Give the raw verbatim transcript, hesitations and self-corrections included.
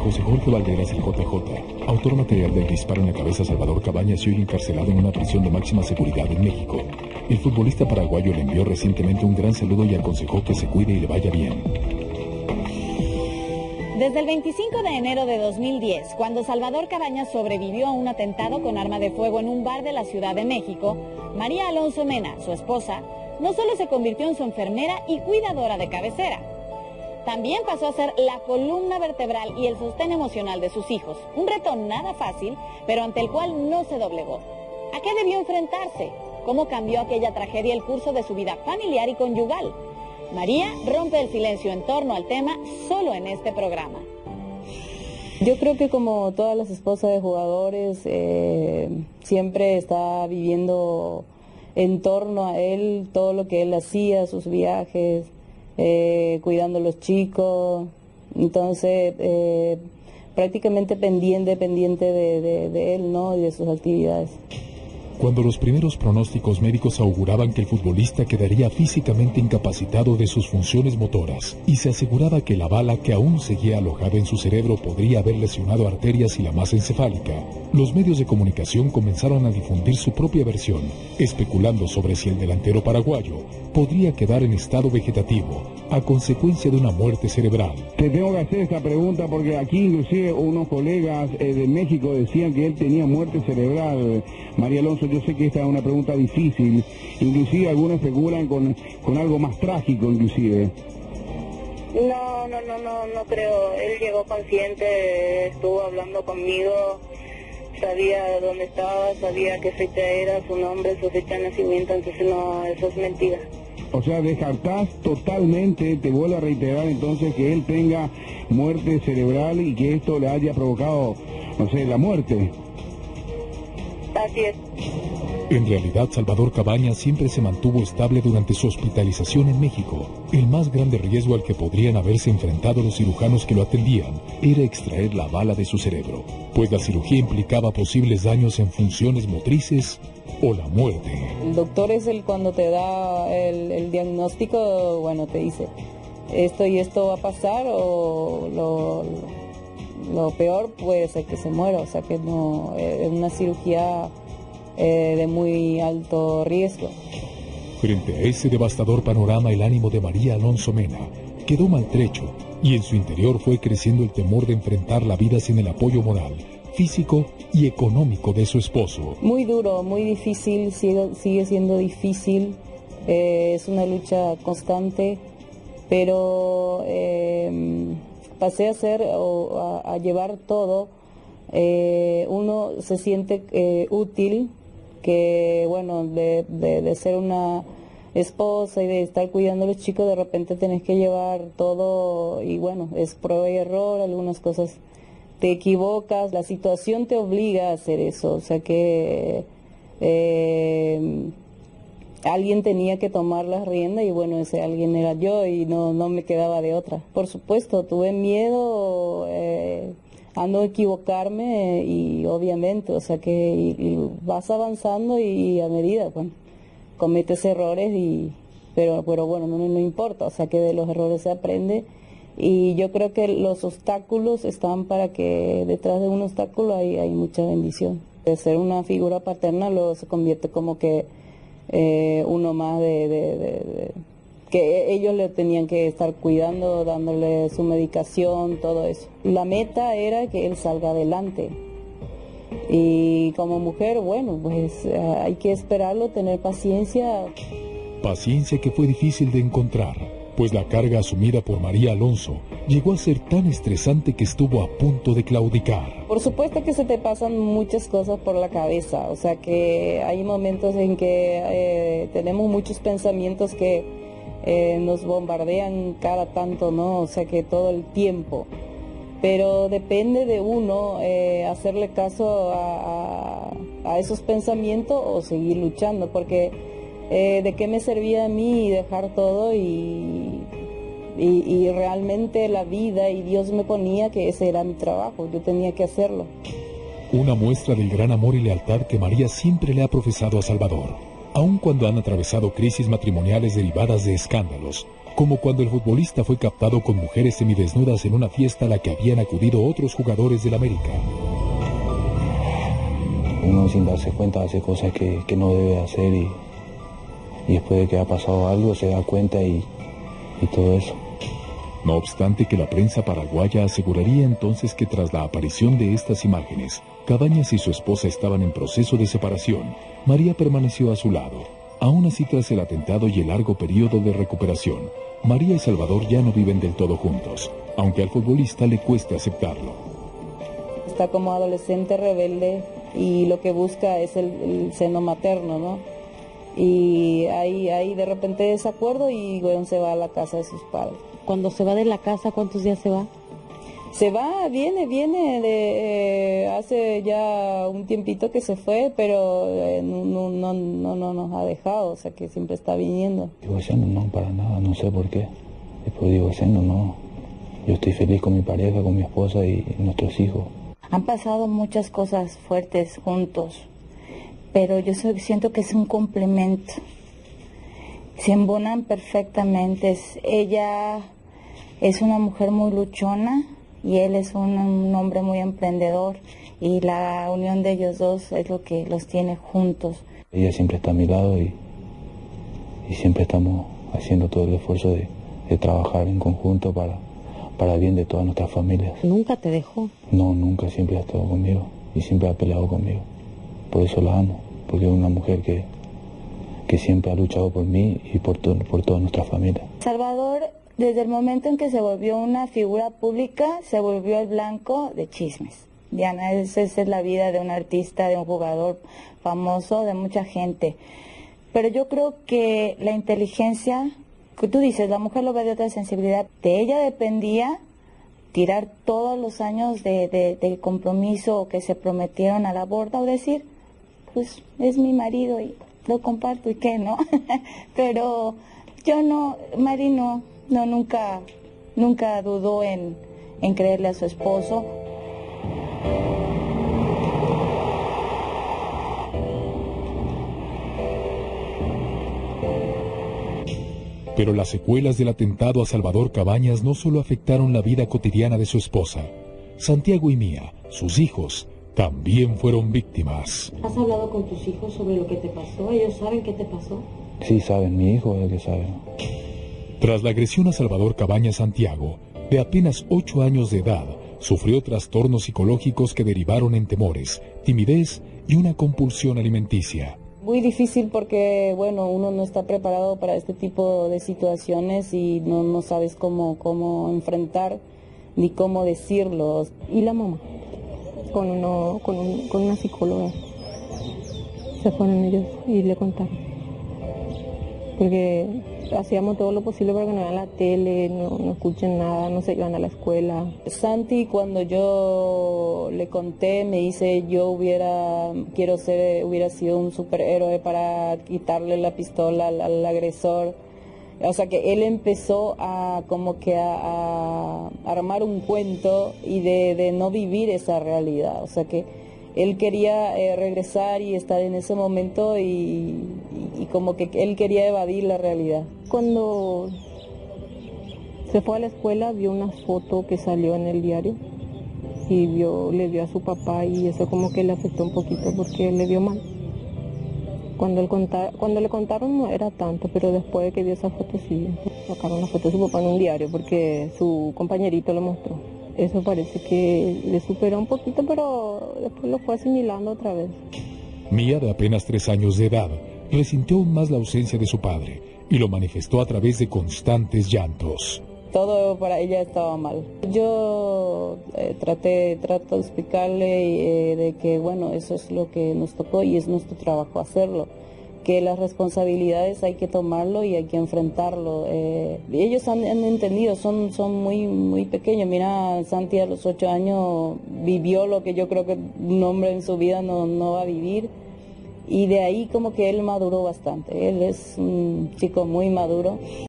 José Jorge Valderas, el J J, autor material del disparo en la cabeza a Salvador Cabañas y hoy encarcelado en una prisión de máxima seguridad en México. El futbolista paraguayo le envió recientemente un gran saludo y aconsejó que se cuide y le vaya bien. Desde el veinticinco de enero de dos mil diez, cuando Salvador Cabañas sobrevivió a un atentado con arma de fuego en un bar de la Ciudad de México, María Alonso Mena, su esposa, no solo se convirtió en su enfermera y cuidadora de cabecera, también pasó a ser la columna vertebral y el sostén emocional de sus hijos. Un reto nada fácil, pero ante el cual no se doblegó. ¿A qué debió enfrentarse? ¿Cómo cambió aquella tragedia el curso de su vida familiar y conyugal? María rompe el silencio en torno al tema solo en este programa. Yo creo que como todas las esposas de jugadores, eh, siempre está viviendo en torno a él todo lo que él hacía, sus viajes, eh, cuidando a los chicos, entonces eh, prácticamente pendiente, pendiente de, de, de él, ¿no? Y de sus actividades. Cuando los primeros pronósticos médicos auguraban que el futbolista quedaría físicamente incapacitado de sus funciones motoras y se aseguraba que la bala que aún seguía alojada en su cerebro podría haber lesionado arterias y la masa encefálica, los medios de comunicación comenzaron a difundir su propia versión, especulando sobre si el delantero paraguayo podría quedar en estado vegetativo a consecuencia de una muerte cerebral. Te tengo que hacer esta pregunta porque aquí inclusive unos colegas eh, de México decían que él tenía muerte cerebral. María Alonso, yo sé que esta es una pregunta difícil, inclusive algunos especulan con, con algo más trágico inclusive. No, no, no, no, no creo. Él llegó consciente, estuvo hablando conmigo, sabía dónde estaba, sabía qué fecha era, su nombre, su fecha de nacimiento, entonces no, eso es mentira. O sea, descartás totalmente, te vuelvo a reiterar entonces, que él tenga muerte cerebral y que esto le haya provocado, no sé, la muerte. Así es. En realidad, Salvador Cabañas siempre se mantuvo estable durante su hospitalización en México. El más grande riesgo al que podrían haberse enfrentado los cirujanos que lo atendían era extraer la bala de su cerebro, pues la cirugía implicaba posibles daños en funciones motrices o la muerte. El doctor es el cuando te da el, el diagnóstico, bueno, te dice esto y esto va a pasar o lo, lo peor puede ser que se muera, o sea que no es una cirugía eh, de muy alto riesgo. Frente a ese devastador panorama, el ánimo de María Alonso Mena quedó maltrecho y en su interior fue creciendo el temor de enfrentar la vida sin el apoyo moral, físico y económico de su esposo. Muy duro, muy difícil, sigue, sigue siendo difícil, eh, es una lucha constante, pero eh, pasé a hacer o a, a llevar todo, eh, uno se siente eh, útil, que bueno, de, de, de ser una esposa y de estar cuidando a los chicos, de repente tenés que llevar todo y bueno, es prueba y error, algunas cosas te equivocas, la situación te obliga a hacer eso, o sea que eh, alguien tenía que tomar las riendas y bueno, ese alguien era yo y no, no me quedaba de otra. Por supuesto, tuve miedo, eh, a no equivocarme y obviamente, o sea que y, y vas avanzando y, y a medida, bueno, cometes errores y pero, pero bueno, no, no importa, o sea que de los errores se aprende. Y yo creo que los obstáculos están para que detrás de un obstáculo hay, hay mucha bendición. De ser una figura paterna luego se convierte como que eh, uno más de, de, de, de... que ellos le tenían que estar cuidando, dándole su medicación, todo eso. La meta era que él salga adelante. Y como mujer, bueno, pues eh, hay que esperarlo, tener paciencia. Paciencia que fue difícil de encontrar, pues la carga asumida por María Alonso llegó a ser tan estresante que estuvo a punto de claudicar. Por supuesto que se te pasan muchas cosas por la cabeza, o sea que hay momentos en que eh, tenemos muchos pensamientos que eh, nos bombardean cada tanto, ¿no? O sea que todo el tiempo. Pero depende de uno eh, hacerle caso a, a, a esos pensamientos o seguir luchando, porque Eh, de qué me servía a mí dejar todo y, y, y realmente la vida y Dios me ponía que ese era mi trabajo, yo tenía que hacerlo. Una muestra del gran amor y lealtad que María siempre le ha profesado a Salvador, aun cuando han atravesado crisis matrimoniales derivadas de escándalos. como cuando el futbolista fue captado con mujeres semidesnudas en una fiesta a la que habían acudido otros jugadores del América. Uno sin darse cuenta hace cosas que, que no debe hacer y, y después de que ha pasado algo se da cuenta y, y todo eso. No obstante que la prensa paraguaya aseguraría entonces que tras la aparición de estas imágenes, Cabañas y su esposa estaban en proceso de separación, María permaneció a su lado. Aún así, tras el atentado y el largo periodo de recuperación, María y Salvador ya no viven del todo juntos, aunque al futbolista le cueste aceptarlo. Está como adolescente rebelde y lo que busca es el, el seno materno, ¿no? Y hay, hay de repente desacuerdo y bueno, se va a la casa de sus padres. Cuando se va de la casa, ¿cuántos días se va? Se va, viene, viene, de, eh, hace ya un tiempito que se fue, pero eh, no, no, no, no, no nos ha dejado, o sea que siempre está viniendo. Divorciando no, para nada, no sé por qué. Después divorciando no. Yo estoy feliz con mi pareja, con mi esposa y nuestros hijos. Han pasado muchas cosas fuertes juntos, pero yo siento que es un complemento. Se embonan perfectamente. Ella es una mujer muy luchona y él es un, un hombre muy emprendedor y la unión de ellos dos es lo que los tiene juntos. Ella siempre está a mi lado y, y siempre estamos haciendo todo el esfuerzo de, de trabajar en conjunto para, para bien de todas nuestras familias. ¿Nunca te dejó? No, nunca, siempre ha estado conmigo y siempre ha peleado conmigo. Por eso la amo, porque es una mujer que, que siempre ha luchado por mí y por, to, por toda nuestra familia. Salvador, desde el momento en que se volvió una figura pública, se volvió el blanco de chismes. Diana, esa es la vida de un artista, de un jugador famoso, de mucha gente. Pero yo creo que la inteligencia, que tú dices, la mujer lo ve de otra sensibilidad, de ella dependía tirar todos los años de, de, de compromiso que se prometieron a la borda o decir, pues es mi marido y lo comparto y qué, ¿no? Pero yo no, Mari no, no, nunca, nunca dudó en, en creerle a su esposo. Pero las secuelas del atentado a Salvador Cabañas no solo afectaron la vida cotidiana de su esposa. Santiago y Mía, sus hijos, también fueron víctimas. ¿Has hablado con tus hijos sobre lo que te pasó? ¿Ellos saben qué te pasó? Sí, saben, mi hijo es el que sabe. Tras la agresión a Salvador Cabañas, Santiago, de apenas ocho años de edad, sufrió trastornos psicológicos que derivaron en temores, timidez y una compulsión alimenticia. Muy difícil porque, bueno, uno no está preparado para este tipo de situaciones y no, no sabes cómo, cómo enfrentar ni cómo decirlo. ¿Y la mamá? Con, uno, con, un, con una psicóloga. Se fueron ellos y le contaron. Porque hacíamos todo lo posible para que no vean la tele, no, no escuchen nada, no se iban a la escuela. Santi, cuando yo le conté, me dice, yo hubiera, quiero ser, hubiera sido un superhéroe para quitarle la pistola al, al agresor. O sea que él empezó a como que a, a armar un cuento y de, de no vivir esa realidad. O sea que él quería eh, regresar y estar en ese momento y, y, y como que él quería evadir la realidad. Cuando se fue a la escuela vio una foto que salió en el diario y vio, le vio a su papá y eso como que le afectó un poquito porque le vio mal. Cuando, él conta, cuando le contaron no era tanto, pero después de que vio esa foto sí, sacaron la foto de su papá en un diario porque su compañerito lo mostró. Eso parece que le superó un poquito, pero después lo fue asimilando otra vez. Mía, de apenas tres años de edad, resintió aún más la ausencia de su padre y lo manifestó a través de constantes llantos. Todo para ella estaba mal. Yo eh, traté, trato de explicarle eh, de que, bueno, eso es lo que nos tocó y es nuestro trabajo hacerlo. Que las responsabilidades hay que tomarlo y hay que enfrentarlo. Eh, ellos han, han entendido, son, son muy, muy pequeños. Mira, Santi a los ocho años vivió lo que yo creo que un hombre en su vida no, no va a vivir. Y de ahí como que él maduró bastante. Él es un chico muy maduro.